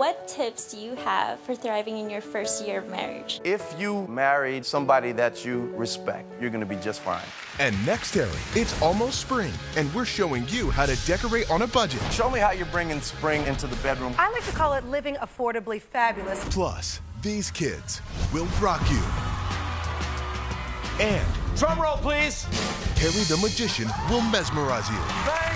what tips do you have for thriving in your first year of marriage? If you married somebody that you respect, you're gonna be just fine. And next, Terry, it's almost spring, and we're showing you how to decorate on a budget. Show me how you're bringing spring into the bedroom. I like to call it living affordably fabulous. Plus, these kids will rock you. And drum roll, please. Terry the Magician will mesmerize you. Bang!